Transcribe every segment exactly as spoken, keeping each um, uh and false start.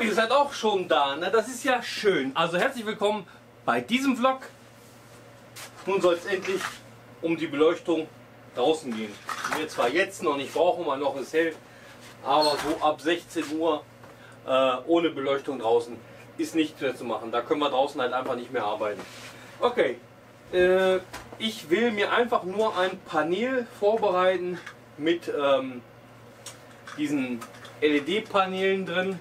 ihr seid auch schon da, na das ist ja schön. Also herzlich willkommen bei diesem Vlog. Nun soll es endlich um die Beleuchtung draußen gehen. Die wir zwar jetzt noch nicht brauchen, weil noch ist hell, aber so ab sechzehn Uhr äh, ohne Beleuchtung draußen ist nichts mehr zu machen. Da können wir draußen halt einfach nicht mehr arbeiten. Okay, äh, ich will mir einfach nur ein Panel vorbereiten mit ähm, diesen L E D-Paneelen drin.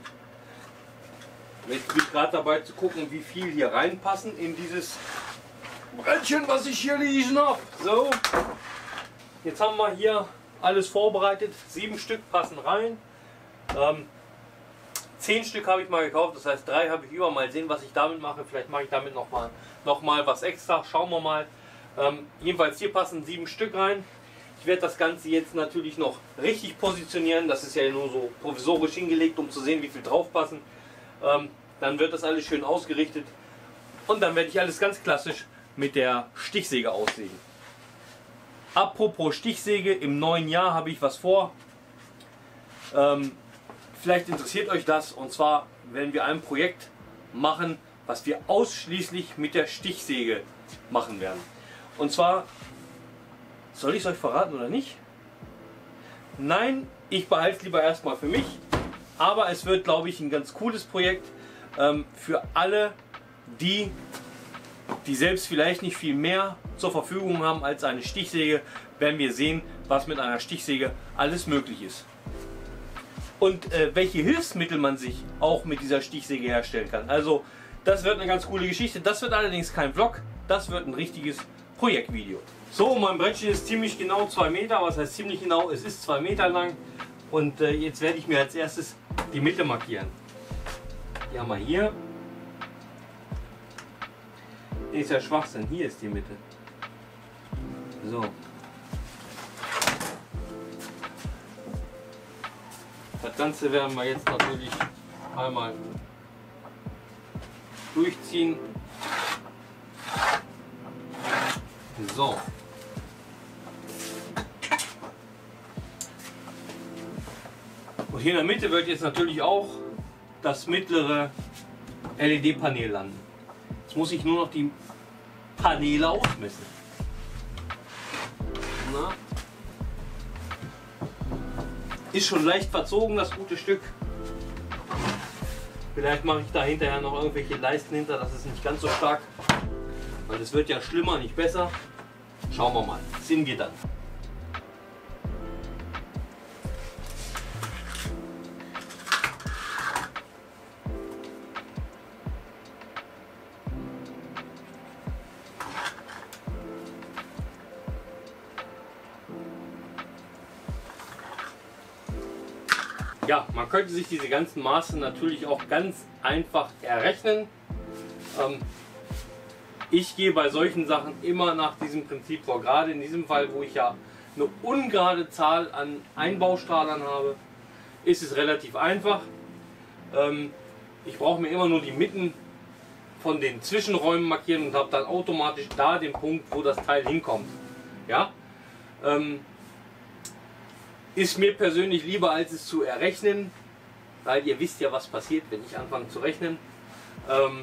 Ich bin gerade dabei zu gucken, wie viel hier reinpassen in dieses Brettchen, was ich hier liegen habe. So, jetzt haben wir hier alles vorbereitet. Sieben Stück passen rein. Ähm, zehn Stück habe ich mal gekauft, das heißt drei habe ich über. Mal sehen, was ich damit mache. Vielleicht mache ich damit noch mal, noch mal was extra. Schauen wir mal. Ähm, jedenfalls hier passen sieben Stück rein. Ich werde das Ganze jetzt natürlich noch richtig positionieren. Das ist ja nur so provisorisch hingelegt, um zu sehen, wie viel drauf passen. Ähm, dann wird das alles schön ausgerichtet. Und dann werde ich alles ganz klassisch mit der Stichsäge aussägen. Apropos Stichsäge, im neuen Jahr habe ich was vor. Ähm, vielleicht interessiert euch das. Und zwar werden wir ein Projekt machen, was wir ausschließlich mit der Stichsäge machen werden. Und zwar, soll ich es euch verraten oder nicht? Nein, ich behalte es lieber erstmal für mich. Aber es wird, glaube ich, ein ganz cooles Projekt ähm, für alle, die, die selbst vielleicht nicht viel mehr zur Verfügung haben als eine Stichsäge, werden wir sehen, was mit einer Stichsäge alles möglich ist. Und äh, welche Hilfsmittel man sich auch mit dieser Stichsäge herstellen kann. Also das wird eine ganz coole Geschichte. Das wird allerdings kein Vlog, das wird ein richtiges Projektvideo. So, mein Brettchen ist ziemlich genau zwei Meter. Was heißt ziemlich genau? Es ist zwei Meter lang. Und äh, jetzt werde ich mir als erstes die Mitte markieren. Die haben wir hier. Hier ist ja Schwachsinn. Hier ist die Mitte. So. Das Ganze werden wir jetzt natürlich einmal durchziehen. So. Und hier in der Mitte wird jetzt natürlich auch das mittlere L E D-Panel landen. Jetzt muss ich nur noch die Paneele ausmessen. Na? Ist schon leicht verzogen, das gute Stück. Vielleicht mache ich da hinterher noch irgendwelche Leisten hinter, das ist nicht ganz so stark. Weil es wird ja schlimmer, nicht besser. Schauen wir mal. Sehen wir dann. Ja, man könnte sich diese ganzen Maße natürlich auch ganz einfach errechnen. Ähm, ich gehe bei solchen Sachen immer nach diesem Prinzip vor. Gerade in diesem Fall, wo ich ja eine ungerade Zahl an Einbaustrahlern habe, ist es relativ einfach. Ähm, ich brauche mir immer nur die Mitten von den Zwischenräumen markieren und habe dann automatisch da den Punkt, wo das Teil hinkommt. Ja? Ähm, Ist mir persönlich lieber, als es zu errechnen, weil ihr wisst ja, was passiert, wenn ich anfange zu rechnen. Ähm,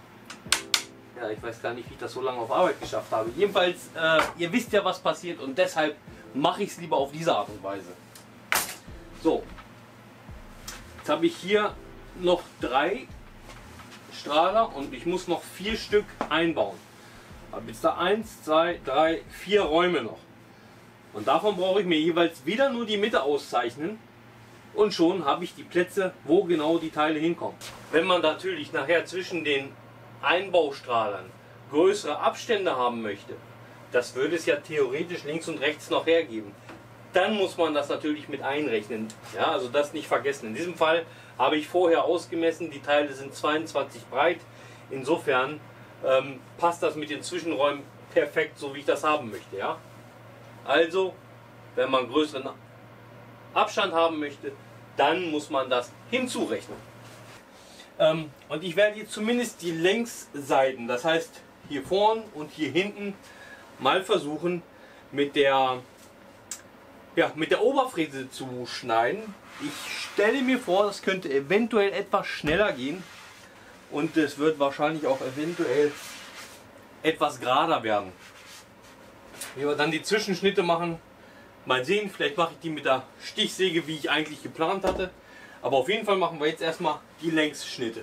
ja, ich weiß gar nicht, wie ich das so lange auf Arbeit geschafft habe. Jedenfalls, äh, ihr wisst ja, was passiert und deshalb mache ich es lieber auf diese Art und Weise. So, jetzt habe ich hier noch drei Strahler und ich muss noch vier Stück einbauen. Habe jetzt da eins, zwei, drei, vier Räume noch. Und davon brauche ich mir jeweils wieder nur die Mitte auszeichnen und schon habe ich die Plätze, wo genau die Teile hinkommen. Wenn man natürlich nachher zwischen den Einbaustrahlern größere Abstände haben möchte, das würde es ja theoretisch links und rechts noch hergeben, dann muss man das natürlich mit einrechnen. Ja, also das nicht vergessen. In diesem Fall habe ich vorher ausgemessen, die Teile sind zweiundzwanzig breit, insofern ähm, passt das mit den Zwischenräumen perfekt, so wie ich das haben möchte. Ja? Also, wenn man größeren Abstand haben möchte, dann muss man das hinzurechnen. Ähm, und ich werde jetzt zumindest die Längsseiten, das heißt hier vorn und hier hinten, mal versuchen mit der ja, mit der Oberfräse zu schneiden. Ich stelle mir vor, das könnte eventuell etwas schneller gehen und es wird wahrscheinlich auch eventuell etwas gerader werden. Wie wir dann die Zwischenschnitte machen, mal sehen, vielleicht mache ich die mit der Stichsäge, wie ich eigentlich geplant hatte. Aber auf jeden Fall machen wir jetzt erstmal die Längsschnitte.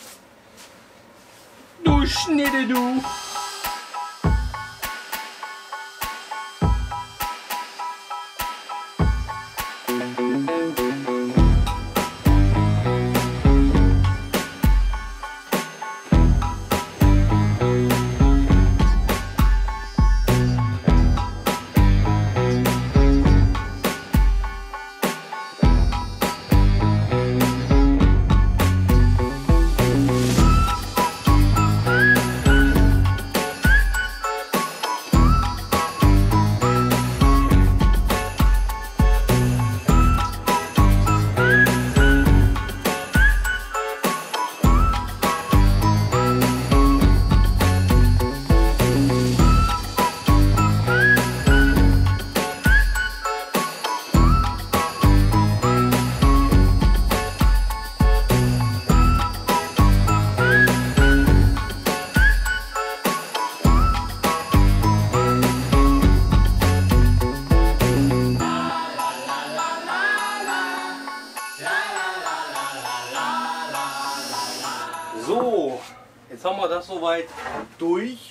Du Schnitte, du! So, jetzt haben wir das soweit durch.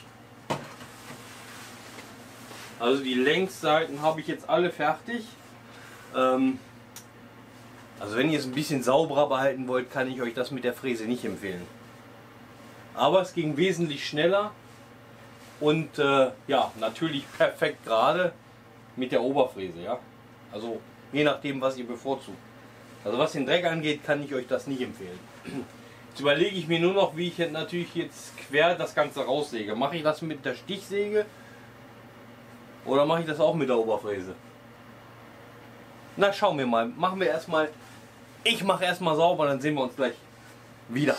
Also die Längsseiten habe ich jetzt alle fertig. Ähm, also wenn ihr es ein bisschen sauberer behalten wollt, kann ich euch das mit der Fräse nicht empfehlen. Aber es ging wesentlich schneller und äh, ja, natürlich perfekt gerade mit der Oberfräse. Ja? Also je nachdem, was ihr bevorzugt. Also was den Dreck angeht, kann ich euch das nicht empfehlen. Jetzt überlege ich mir nur noch, wie ich jetzt natürlich jetzt quer das Ganze raussäge. Mache ich das mit der Stichsäge oder mache ich das auch mit der Oberfräse? Na, schauen wir mal. Machen wir erstmal. Ich mache erstmal sauber, dann sehen wir uns gleich wieder.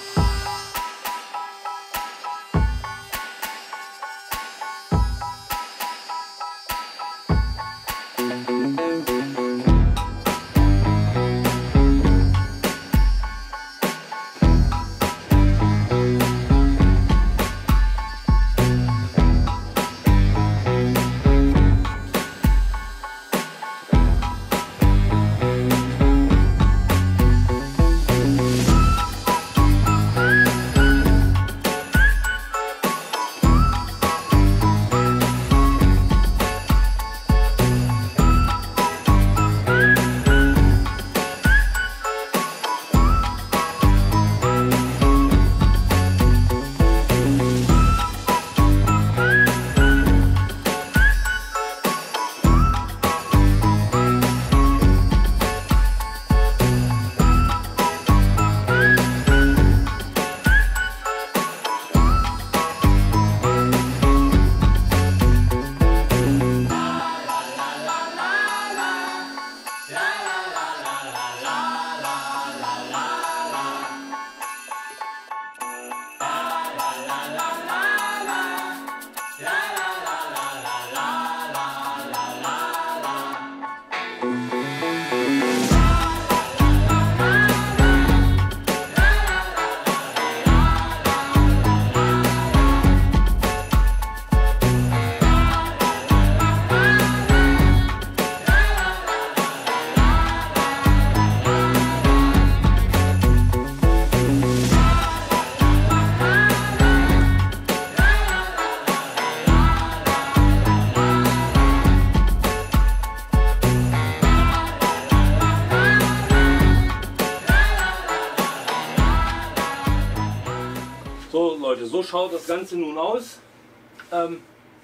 So Leute, so schaut das Ganze nun aus. Ähm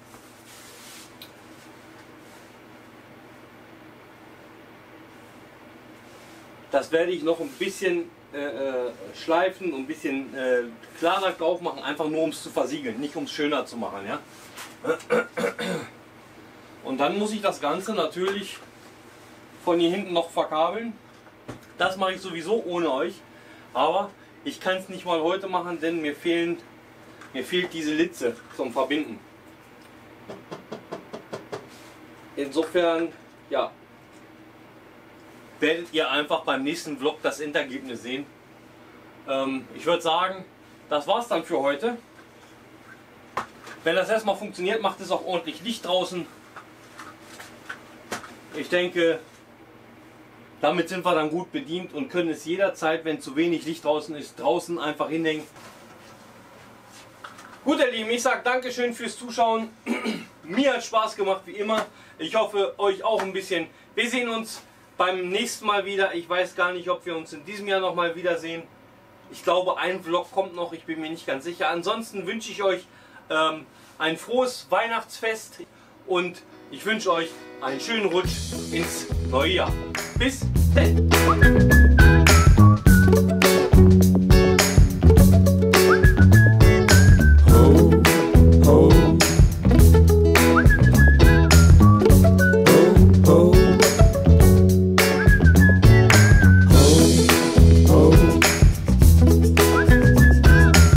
das werde ich noch ein bisschen äh, äh, schleifen und ein bisschen äh, Klarlack drauf machen, einfach nur um es zu versiegeln, nicht um es schöner zu machen. Ja? Und dann muss ich das Ganze natürlich von hier hinten noch verkabeln. Das mache ich sowieso ohne euch, aber ich kann es nicht mal heute machen, denn mir, fehlen, mir fehlt diese Litze zum Verbinden. Insofern, ja, werdet ihr einfach beim nächsten Vlog das Endergebnis sehen. Ähm, ich würde sagen, das war's dann für heute. Wenn das erstmal funktioniert, macht es auch ordentlich Licht draußen. Ich denke, damit sind wir dann gut bedient und können es jederzeit, wenn zu wenig Licht draußen ist, draußen einfach hinhängen. Gut, ihr Lieben, ich sage Dankeschön fürs Zuschauen. Mir hat Spaß gemacht, wie immer. Ich hoffe, euch auch ein bisschen. Wir sehen uns beim nächsten Mal wieder. Ich weiß gar nicht, ob wir uns in diesem Jahr noch mal wiedersehen. Ich glaube, ein Vlog kommt noch. Ich bin mir nicht ganz sicher. Ansonsten wünsche ich euch ähm, ein frohes Weihnachtsfest und ich wünsche euch einen schönen Rutsch ins neue Jahr. Bis dann!